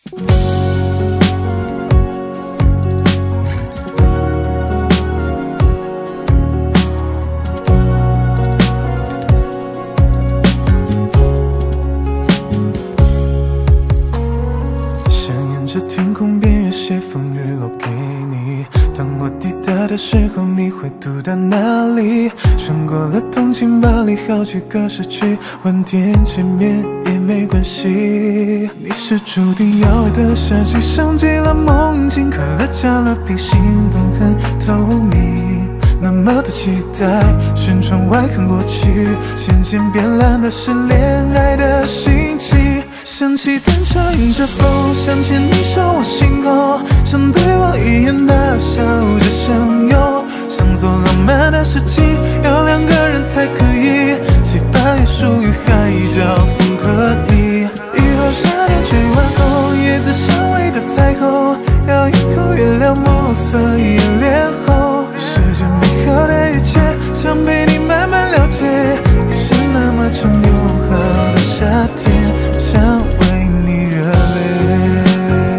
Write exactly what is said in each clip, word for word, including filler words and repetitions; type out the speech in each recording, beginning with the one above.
天空边缘写封日落给你，当我抵达的时候，你会堵到哪里？穿过了东京、巴黎好几个市区，晚点见面也没关系。你是注定要来的夏季，像极了梦境，可乐加了冰，心动很透明，那么的期待。旋窗外看过去，渐渐变蓝的是恋爱的心情。想起单车迎着风，想牵你手我心口，想对望一眼大笑着相拥，想做浪漫的事情，要两个人才可以。七八月属于海角风和地，雨后夏天吹晚风，叶子香味的彩虹，咬一口月亮暮色一眼脸红。世界美好的一切，想陪你慢慢了解，一生那么长又好的夏天，想为你热泪。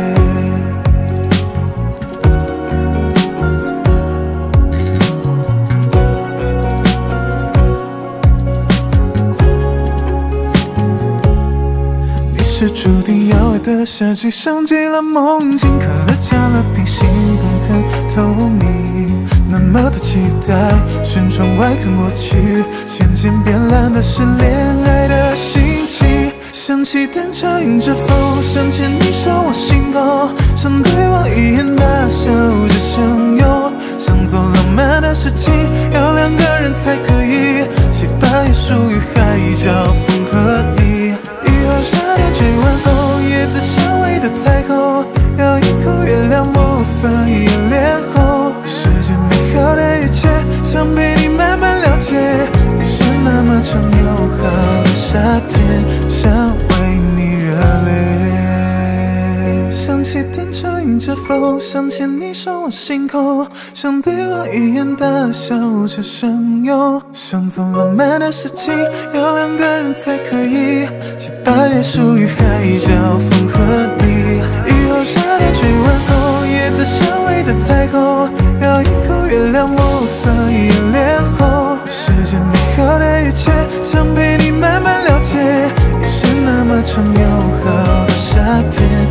你是注定要来的夏季，像极了梦境，可乐加了冰，心动很透明，那么的期待。旋窗外看过去，渐渐变蓝的是恋爱的心情。想起单车迎着风，想牵你手我心口，想对望一眼大笑着相拥，想做浪漫的事情，要两个人才可以。七八月属于海角风和地，雨后夏天吹晚风，叶子香味的彩虹，咬一口月亮暮色一眼脸红。世界美好的一切，想陪你慢慢了解，一生那么长又好的夏天，想为你热泪。想起单车迎着风，想牵你手我心口，想对望一眼大笑着相拥，想做浪漫的事情，要两个人才可以。七八月属于海角风和地，雨后夏天吹晚风，叶子香味的彩虹，咬一口月亮暮色一眼脸红。世界美好的一切，想陪你慢慢了解，一生那么长又好的夏天，